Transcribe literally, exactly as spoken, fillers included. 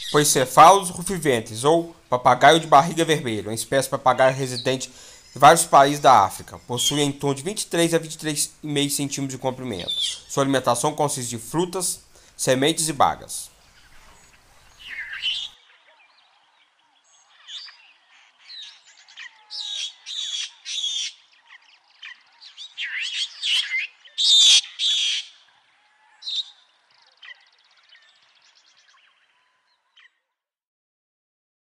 Poicephalus rufiventris, ou papagaio de barriga vermelha, uma espécie de papagaio residente em vários países da África. Possui em torno de vinte e três a vinte e três vírgula cinco centímetros de comprimento. Sua alimentação consiste de frutas, sementes e bagas.